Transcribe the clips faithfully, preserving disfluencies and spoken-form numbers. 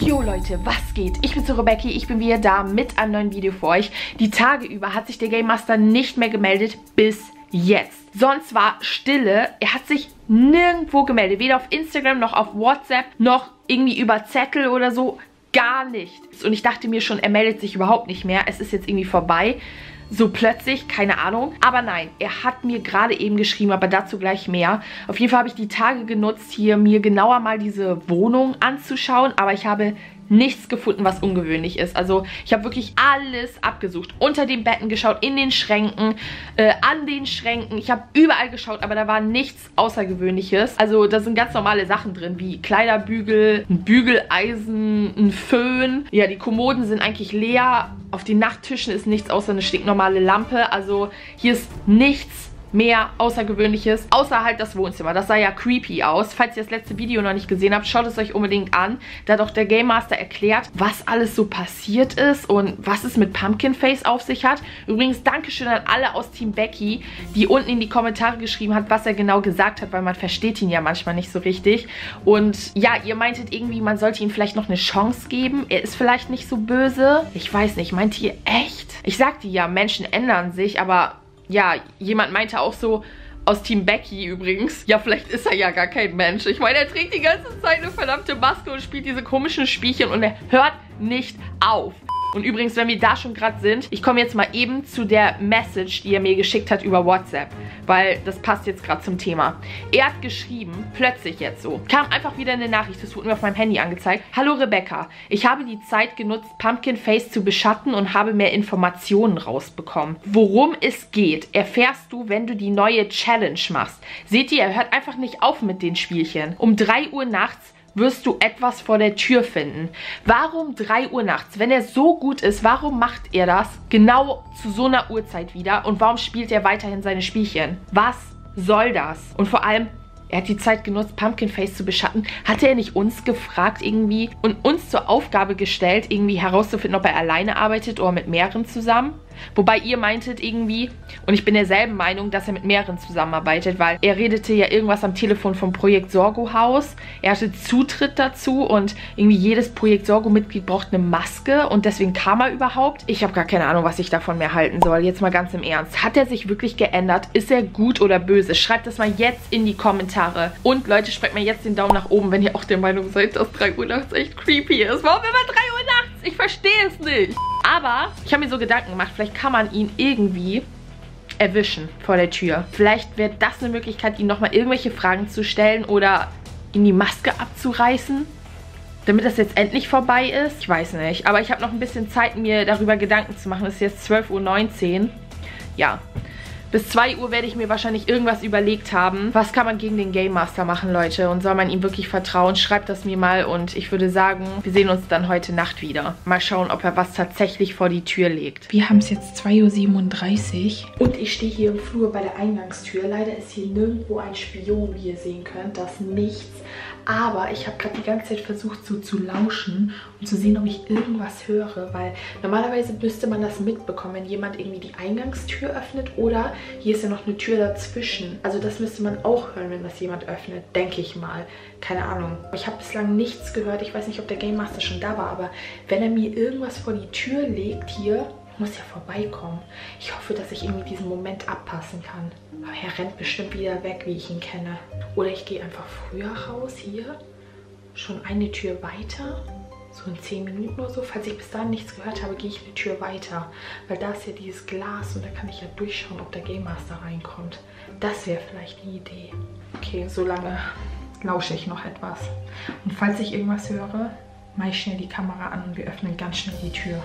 Jo Leute, was geht? Ich bin Rebecca, ich bin wieder da mit einem neuen Video für euch. Die Tage über hat sich der Game Master nicht mehr gemeldet, bis jetzt. Sonst war Stille, er hat sich nirgendwo gemeldet, weder auf Instagram noch auf WhatsApp, noch irgendwie über Zettel oder so, gar nichts. Und ich dachte mir schon, er meldet sich überhaupt nicht mehr, es ist jetzt irgendwie vorbei. So plötzlich, keine Ahnung. Aber nein, er hat mir gerade eben geschrieben, aber dazu gleich mehr. Auf jeden Fall habe ich die Tage genutzt, hier mir genauer mal diese Wohnung anzuschauen. Aber ich habe nichts gefunden, was ungewöhnlich ist. Also ich habe wirklich alles abgesucht. Unter den Betten geschaut, in den Schränken, äh, an den Schränken. Ich habe überall geschaut, aber da war nichts Außergewöhnliches. Also da sind ganz normale Sachen drin, wie Kleiderbügel, ein Bügeleisen, ein Föhn. Ja, die Kommoden sind eigentlich leer. Auf den Nachttischen ist nichts außer eine stinknormale Lampe. Also hier ist nichts mehr Außergewöhnliches, außer halt das Wohnzimmer. Das sah ja creepy aus. Falls ihr das letzte Video noch nicht gesehen habt, schaut es euch unbedingt an. Da hat auch der Game Master erklärt, was alles so passiert ist und was es mit Pumpkin Face auf sich hat. Übrigens, Dankeschön an alle aus Team Becky, die unten in die Kommentare geschrieben hat, was er genau gesagt hat, weil man versteht ihn ja manchmal nicht so richtig. Und ja, ihr meintet irgendwie, man sollte ihm vielleicht noch eine Chance geben. Er ist vielleicht nicht so böse. Ich weiß nicht, meint ihr echt? Ich sagte ja, Menschen ändern sich, aber ja, jemand meinte auch so, aus Team Becky übrigens, ja, vielleicht ist er ja gar kein Mensch. Ich meine, er trägt die ganze Zeit eine verdammte Maske und spielt diese komischen Spielchen und er hört nicht auf. Und übrigens, wenn wir da schon gerade sind, ich komme jetzt mal eben zu der Message, die er mir geschickt hat über WhatsApp, weil das passt jetzt gerade zum Thema. Er hat geschrieben, plötzlich jetzt so, kam einfach wieder eine Nachricht, das wurde mir auf meinem Handy angezeigt. Hallo Rebecca, ich habe die Zeit genutzt, Pumpkin Face zu beschatten und habe mehr Informationen rausbekommen. Worum es geht, erfährst du, wenn du die neue Challenge machst. Seht ihr, er hört einfach nicht auf mit den Spielchen. Um drei Uhr nachts wirst du etwas vor der Tür finden. Warum drei Uhr nachts? Wenn er so gut ist, warum macht er das genau zu so einer Uhrzeit wieder? Und warum spielt er weiterhin seine Spielchen? Was soll das? Und vor allem, er hat die Zeit genutzt, Pumpkin Face zu beschatten. Hatte er nicht uns gefragt irgendwie und uns zur Aufgabe gestellt, irgendwie herauszufinden, ob er alleine arbeitet oder mit mehreren zusammen? Wobei ihr meintet irgendwie, und ich bin derselben Meinung, dass er mit mehreren zusammenarbeitet, weil er redete ja irgendwas am Telefon vom Projekt Sorgo-Haus. Er hatte Zutritt dazu und irgendwie jedes Projekt Sorgo-Mitglied braucht eine Maske und deswegen kam er überhaupt. Ich habe gar keine Ahnung, was ich davon mehr halten soll. Jetzt mal ganz im Ernst. Hat er sich wirklich geändert? Ist er gut oder böse? Schreibt das mal jetzt in die Kommentare. Und Leute, sprecht mir jetzt den Daumen nach oben, wenn ihr auch der Meinung seid, dass drei Uhr nachts echt creepy ist. Warum immer drei Uhr nachts? Ich verstehe es nicht. Aber ich habe mir so Gedanken gemacht, vielleicht kann man ihn irgendwie erwischen vor der Tür. Vielleicht wäre das eine Möglichkeit, ihm nochmal irgendwelche Fragen zu stellen oder ihm die Maske abzureißen, damit das jetzt endlich vorbei ist. Ich weiß nicht, aber ich habe noch ein bisschen Zeit, mir darüber Gedanken zu machen. Es ist jetzt zwölf Uhr neunzehn. Ja. Bis zwei Uhr werde ich mir wahrscheinlich irgendwas überlegt haben. Was kann man gegen den Game Master machen, Leute? Und soll man ihm wirklich vertrauen? Schreibt das mir mal und ich würde sagen, wir sehen uns dann heute Nacht wieder. Mal schauen, ob er was tatsächlich vor die Tür legt. Wir haben es jetzt zwei Uhr siebenunddreißig und ich stehe hier im Flur bei der Eingangstür. Leider ist hier nirgendwo ein Spion, wie ihr sehen könnt. Das ist nichts. Aber ich habe gerade die ganze Zeit versucht, so zu lauschen und zu sehen, ob ich irgendwas höre. Weil normalerweise müsste man das mitbekommen, wenn jemand irgendwie die Eingangstür öffnet oder hier ist ja noch eine Tür dazwischen. Also das müsste man auch hören, wenn das jemand öffnet, denke ich mal. Keine Ahnung. Ich habe bislang nichts gehört. Ich weiß nicht, ob der Game Master schon da war, aber wenn er mir irgendwas vor die Tür legt hier, muss ja vorbeikommen. Ich hoffe, dass ich irgendwie diesen Moment abpassen kann. Aber er rennt bestimmt wieder weg, wie ich ihn kenne. Oder ich gehe einfach früher raus, hier. Schon eine Tür weiter. So in zehn Minuten oder so. Falls ich bis dahin nichts gehört habe, gehe ich eine Tür weiter. Weil da ist ja dieses Glas und da kann ich ja durchschauen, ob der Game Master reinkommt. Das wäre vielleicht die Idee. Okay, so lange lausche ich noch etwas. Und falls ich irgendwas höre, mache ich schnell die Kamera an und wir öffnen ganz schnell die Tür.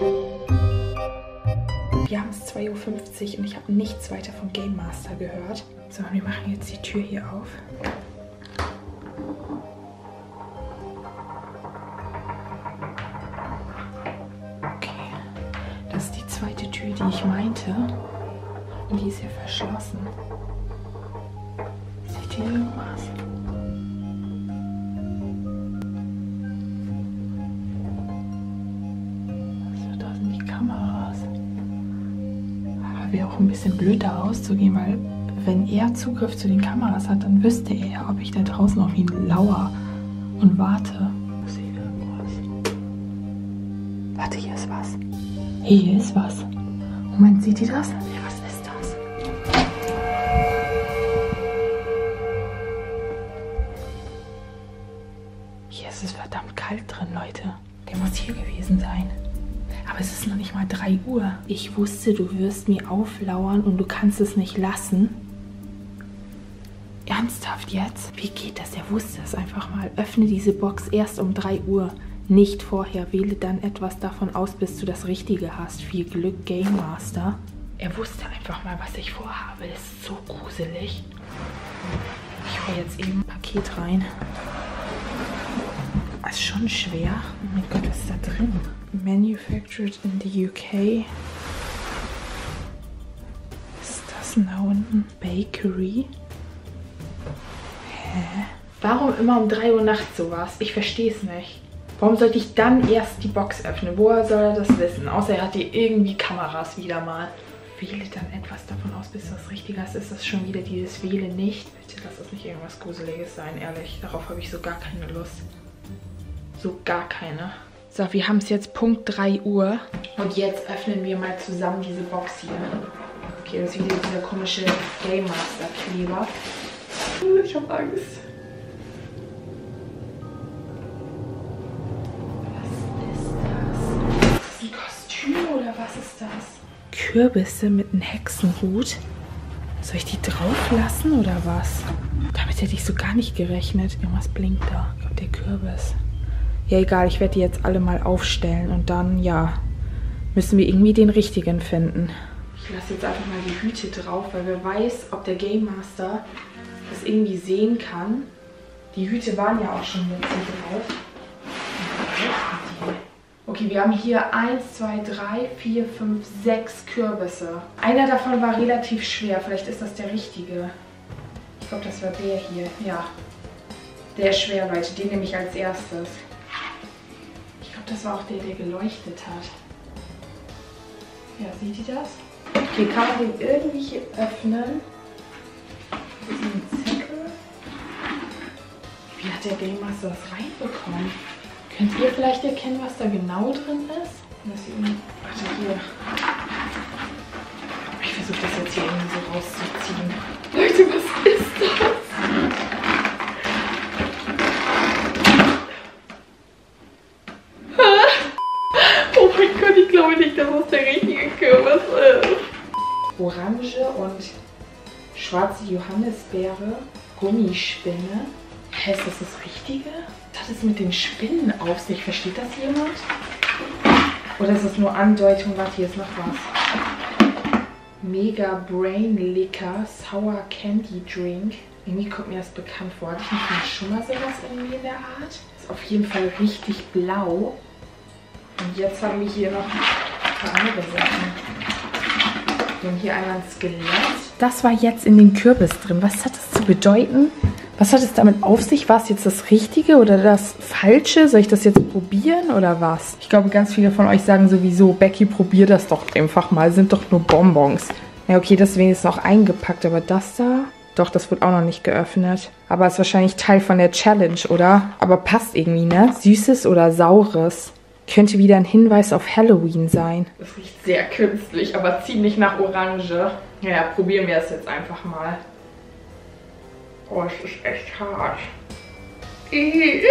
Wir haben es zwei Uhr fünfzig und ich habe nichts weiter vom Game Master gehört. So, wir machen jetzt die Tür hier auf. Okay, das ist die zweite Tür, die ich meinte. Und die ist ja verschlossen. Seht ihr irgendwas? Also, da sind die Kameras. Wäre auch ein bisschen blöd da rauszugehen, weil wenn er Zugriff zu den Kameras hat, dann wüsste er, ob ich da draußen auf ihn lauere und warte. Ich sehe irgendwas. Warte, hier ist was. Hier ist was. Moment, seht ihr das? Ja, was ist das? Hier ist es verdammt kalt drin, Leute. Der muss hier gewesen sein. Aber es ist noch nicht mal drei Uhr. Ich wusste, du wirst mir auflauern und du kannst es nicht lassen. Ernsthaft jetzt? Wie geht das? Er wusste es einfach mal. Öffne diese Box erst um drei Uhr. Nicht vorher. Wähle dann etwas davon aus, bis du das Richtige hast. Viel Glück, Game Master. Er wusste einfach mal, was ich vorhabe. Das ist so gruselig. Ich hole jetzt eben ein Paket rein. Das ist schon schwer. Oh mein Gott, was ist da drin? Manufactured in the U K. Was ist das denn da unten? Bakery. Hä? Warum immer um drei Uhr nachts sowas? Ich verstehe es nicht. Warum sollte ich dann erst die Box öffnen? Woher soll er das wissen? Außer er hat hier irgendwie Kameras wieder mal. Wähle dann etwas davon aus, bis das Richtige ist. Ist das schon wieder dieses Wähle nicht? Bitte lass das nicht irgendwas Gruseliges sein, ehrlich. Darauf habe ich so gar keine Lust. So gar keine. So, wir haben es jetzt Punkt drei Uhr. Und jetzt öffnen wir mal zusammen diese Box hier. Okay, das ist wieder dieser komische Game Master Kleber. Ich habe Angst. Oder was ist das? Kürbisse mit einem Hexenhut. Soll ich die drauf lassen oder was? Damit hätte ich so gar nicht gerechnet. Irgendwas blinkt da. Ich glaube, der Kürbis. Ja, egal. Ich werde die jetzt alle mal aufstellen. Und dann, ja, müssen wir irgendwie den richtigen finden. Ich lasse jetzt einfach mal die Hüte drauf, weil wer weiß, ob der Game Master das irgendwie sehen kann. Die Hüte waren ja auch schon mit drauf. Okay, wir haben hier eins, zwei, drei, vier, fünf, sechs Kürbisse. Einer davon war relativ schwer. Vielleicht ist das der richtige. Ich glaube, das war der hier. Ja, der ist schwer, Leute. Den nehme ich als erstes. Ich glaube, das war auch der, der geleuchtet hat. Ja, seht ihr das? Okay, kann man den irgendwie hier öffnen? Hier ist ein Zettel. Wie hat der Game Master das reinbekommen? Könnt ihr vielleicht erkennen, was da genau drin ist? Das hier irgendwie, warte, hier. Ich versuche das jetzt hier irgendwie so rauszuziehen. Leute, was ist das? Oh mein Gott, ich glaube nicht, dass das der richtige Kürbis ist. Orange und schwarze Johannisbeere, Gummispinne. Hä, ist das das Richtige? Was hat es mit den Spinnen auf sich? Versteht das jemand? Oder ist das nur Andeutung? Warte, hier ist noch was. Mega Brain Liquor Sour Candy Drink. Irgendwie kommt mir das bekannt vor. Hatte ich nicht schon mal sowas irgendwie in der Art? Ist auf jeden Fall richtig blau. Und jetzt haben wir hier noch ein paar andere Sachen. Wir haben hier einmal ein Skelett. Das war jetzt in den Kürbis drin. Was hat das zu bedeuten? Was hat es damit auf sich? War es jetzt das Richtige oder das Falsche? Soll ich das jetzt probieren oder was? Ich glaube, ganz viele von euch sagen sowieso, Becky, probier das doch einfach mal. Sind doch nur Bonbons. Ja, okay, das ist wenigstens noch eingepackt. Aber das da? Doch, das wird auch noch nicht geöffnet. Aber ist wahrscheinlich Teil von der Challenge, oder? Aber passt irgendwie, ne? Süßes oder Saures. Könnte wieder ein Hinweis auf Halloween sein. Das riecht sehr künstlich, aber ziemlich nach Orange. Ja, probieren wir es jetzt einfach mal. Oh, es ist echt hart. Ihhh.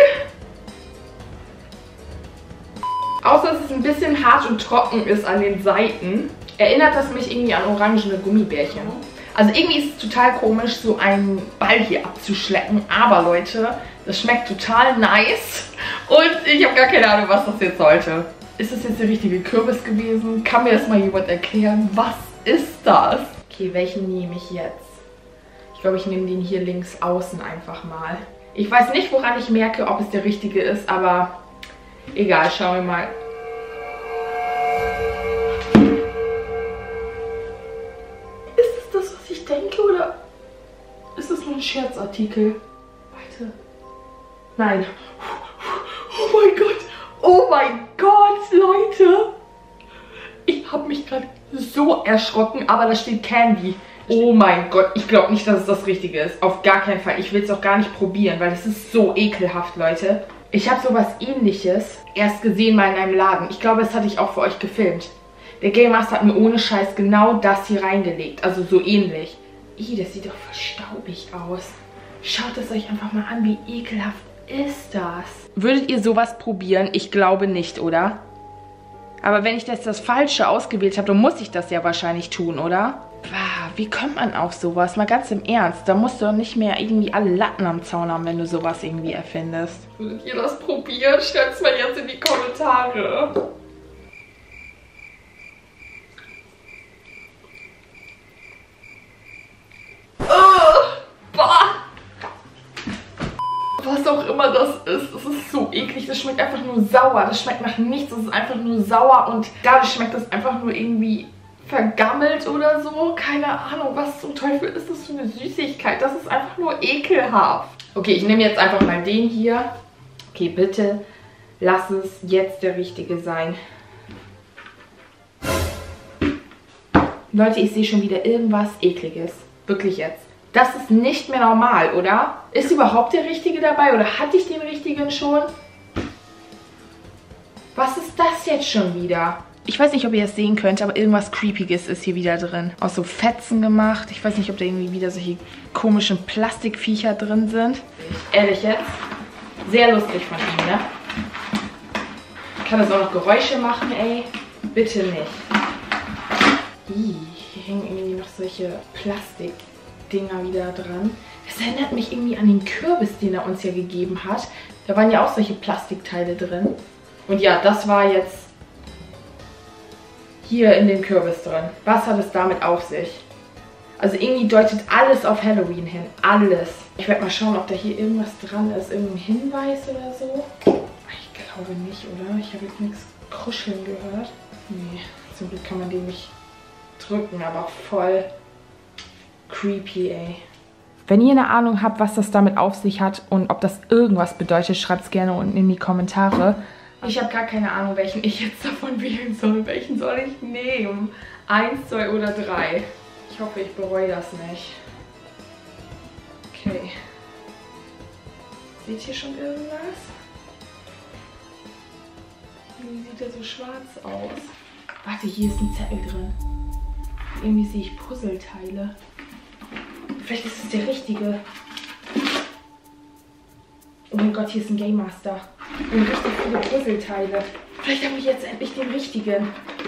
Außer dass es ein bisschen hart und trocken ist an den Seiten, erinnert das mich irgendwie an orangene Gummibärchen. Also irgendwie ist es total komisch, so einen Ball hier abzuschlecken. Aber Leute, das schmeckt total nice. Und ich habe gar keine Ahnung, was das jetzt sollte. Ist das jetzt der richtige Kürbis gewesen? Kann mir das mal jemand erklären? Was ist das? Okay, welchen nehme ich jetzt? Ich glaube, ich nehme den hier links außen einfach mal. Ich weiß nicht, woran ich merke, ob es der richtige ist, aber egal, schauen wir mal. Ist es das, was ich denke, oder ist das nur ein Scherzartikel? Warte. Nein. Oh mein Gott. Oh mein Gott, Leute. Ich habe mich gerade so erschrocken, aber da steht Candy. Oh mein Gott, ich glaube nicht, dass es das Richtige ist. Auf gar keinen Fall. Ich will es auch gar nicht probieren, weil es ist so ekelhaft, Leute. Ich habe sowas Ähnliches erst gesehen mal in einem Laden. Ich glaube, das hatte ich auch für euch gefilmt. Der Game Master hat mir ohne Scheiß genau das hier reingelegt. Also so ähnlich. Ih, das sieht doch voll staubig aus. Schaut es euch einfach mal an, wie ekelhaft ist das? Würdet ihr sowas probieren? Ich glaube nicht, oder? Aber wenn ich jetzt das Falsche ausgewählt habe, dann muss ich das ja wahrscheinlich tun, oder? Wow, wie kommt man auf sowas? Mal ganz im Ernst. Da musst du doch nicht mehr irgendwie alle Latten am Zaun haben, wenn du sowas irgendwie erfindest. Würdet ihr das probieren? Stellt es mal jetzt in die Kommentare. Was auch immer das ist, es ist so eklig, das schmeckt einfach nur sauer, das schmeckt nach nichts, es ist einfach nur sauer und dadurch schmeckt das einfach nur irgendwie vergammelt oder so, keine Ahnung, was zum Teufel ist das für eine Süßigkeit, das ist einfach nur ekelhaft. Okay, ich nehme jetzt einfach mal den hier, okay, bitte lass es jetzt der richtige sein. Leute, ich sehe schon wieder irgendwas Ekliges, wirklich jetzt. Das ist nicht mehr normal, oder? Ist überhaupt der Richtige dabei oder hatte ich den Richtigen schon? Was ist das jetzt schon wieder? Ich weiß nicht, ob ihr es sehen könnt, aber irgendwas Creepiges ist hier wieder drin. Aus so Fetzen gemacht. Ich weiß nicht, ob da irgendwie wieder solche komischen Plastikviecher drin sind. Ehrlich jetzt? Sehr lustig von ihm, ne? Kann das auch noch Geräusche machen, ey? Bitte nicht. Ih, hier hängen irgendwie noch solche Plastik Dinger wieder dran. Das erinnert mich irgendwie an den Kürbis, den er uns ja gegeben hat. Da waren ja auch solche Plastikteile drin. Und ja, das war jetzt hier in den Kürbis drin. Was hat es damit auf sich? Also irgendwie deutet alles auf Halloween hin. Alles. Ich werde mal schauen, ob da hier irgendwas dran ist. Irgendein Hinweis oder so. Ich glaube nicht, oder? Ich habe jetzt nichts kruscheln gehört. Nee, zum Glück kann man den nicht drücken, aber voll creepy, ey. Wenn ihr eine Ahnung habt, was das damit auf sich hat und ob das irgendwas bedeutet, schreibt es gerne unten in die Kommentare. Ich habe gar keine Ahnung, welchen ich jetzt davon wählen soll. Welchen soll ich nehmen? Eins, zwei oder drei? Ich hoffe, ich bereue das nicht. Okay. Seht ihr schon irgendwas? Irgendwie sieht er so schwarz aus. Warte, hier ist ein Zettel drin. Irgendwie sehe ich Puzzleteile. Vielleicht ist es der richtige. Oh mein Gott, hier ist ein Game Master. Und richtig viele Puzzleteile. Vielleicht habe ich jetzt endlich den richtigen.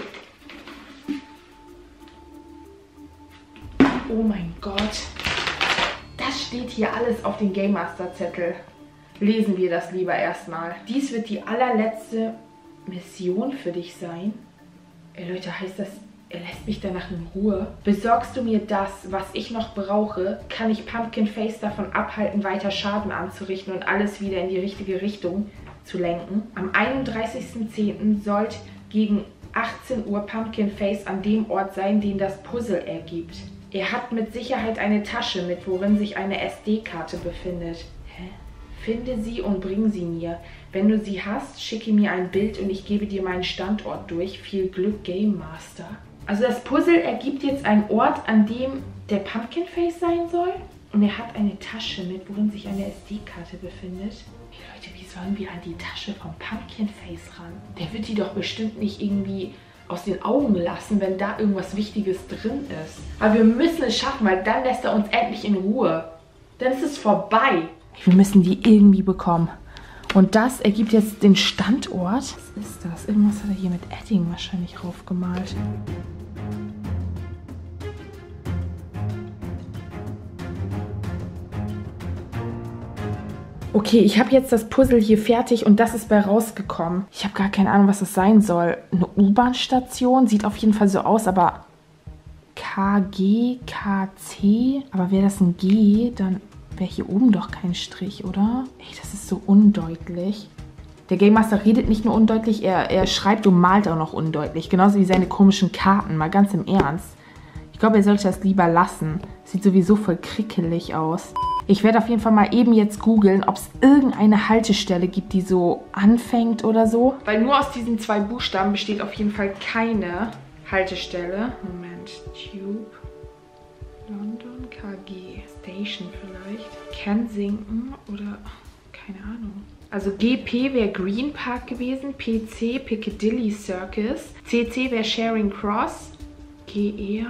Oh mein Gott. Das steht hier alles auf dem Game Master Zettel. Lesen wir das lieber erstmal. Dies wird die allerletzte Mission für dich sein. Ey Leute, heißt das, er lässt mich danach in Ruhe? Besorgst du mir das, was ich noch brauche, kann ich Pumpkin Face davon abhalten, weiter Schaden anzurichten und alles wieder in die richtige Richtung zu lenken. Am einunddreißigsten zehnten sollte gegen achtzehn Uhr Pumpkin Face an dem Ort sein, den das Puzzle ergibt. Er hat mit Sicherheit eine Tasche mit, worin sich eine S D-Karte befindet. Hä? Finde sie und bring sie mir. Wenn du sie hast, schicke mir ein Bild und ich gebe dir meinen Standort durch. Viel Glück, Game Master. Also das Puzzle ergibt jetzt einen Ort, an dem der Pumpkin Face sein soll. Und er hat eine Tasche mit, worin sich eine S D-Karte befindet. Hey Leute, wie sollen wir an die Tasche vom Pumpkin Face ran? Der wird die doch bestimmt nicht irgendwie aus den Augen lassen, wenn da irgendwas Wichtiges drin ist. Aber wir müssen es schaffen, weil dann lässt er uns endlich in Ruhe. Dann ist es vorbei. Wir müssen die irgendwie bekommen. Und das ergibt jetzt den Standort. Was ist das? Irgendwas hat er hier mit Edding wahrscheinlich raufgemalt. Okay, ich habe jetzt das Puzzle hier fertig und das ist bei rausgekommen. Ich habe gar keine Ahnung, was das sein soll. Eine U-Bahn-Station? Sieht auf jeden Fall so aus, aber K G, K C? Aber wäre das ein G, dann wäre hier oben doch kein Strich, oder? Ey, das ist so undeutlich. Der Game Master redet nicht nur undeutlich, er, er schreibt und malt auch noch undeutlich. Genauso wie seine komischen Karten, mal ganz im Ernst. Ich glaube, er sollte das lieber lassen. Sieht sowieso voll krickelig aus. Ich werde auf jeden Fall mal eben jetzt googeln, ob es irgendeine Haltestelle gibt, die so anfängt oder so. Weil nur aus diesen zwei Buchstaben besteht auf jeden Fall keine Haltestelle. Moment, Tube, London, K G, Station vielleicht, Kensington oder keine Ahnung. Also G P wäre Green Park gewesen, P C Piccadilly Circus, C C wäre Charing Cross, G E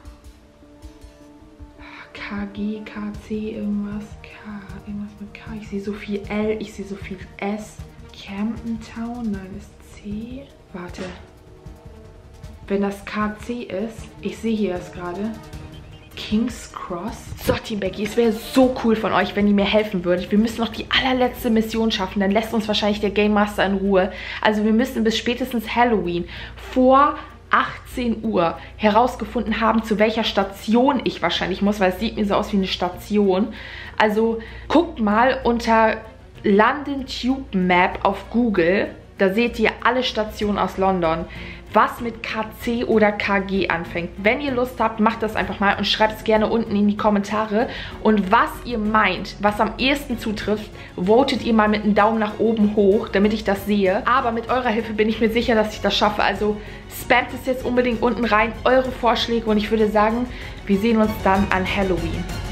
K G, K C, irgendwas, K, irgendwas mit K. Ich sehe so viel L, ich sehe so viel S. Camden Town, nein, ist C. Warte. Wenn das K C ist, ich sehe hier das gerade. King's Cross. So, Team Becky, es wäre so cool von euch, wenn ihr mir helfen würdet. Wir müssen noch die allerletzte Mission schaffen. Dann lässt uns wahrscheinlich der Game Master in Ruhe. Also wir müssen bis spätestens Halloween vor achtzehn Uhr herausgefunden haben, zu welcher Station ich wahrscheinlich muss, weil es sieht mir so aus wie eine Station. Also guckt mal unter London Tube Map auf Google. Da seht ihr alle Stationen aus London, was mit K C oder K G anfängt. Wenn ihr Lust habt, macht das einfach mal und schreibt es gerne unten in die Kommentare. Und was ihr meint, was am ehesten zutrifft, votet ihr mal mit einem Daumen nach oben hoch, damit ich das sehe. Aber mit eurer Hilfe bin ich mir sicher, dass ich das schaffe. Also spamt es jetzt unbedingt unten rein, eure Vorschläge. Und ich würde sagen, wir sehen uns dann an Halloween.